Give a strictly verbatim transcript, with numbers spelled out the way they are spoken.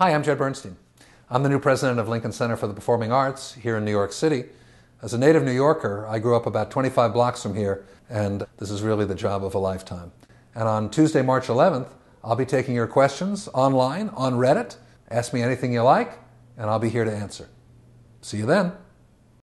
Hi, I'm Jed Bernstein. I'm the new president of Lincoln Center for the Performing Arts here in New York City. As a native New Yorker, I grew up about twenty-five blocks from here, and this is really the job of a lifetime. And on Tuesday, March eleventh, I'll be taking your questions online, on Reddit. Ask me anything you like, and I'll be here to answer. See you then.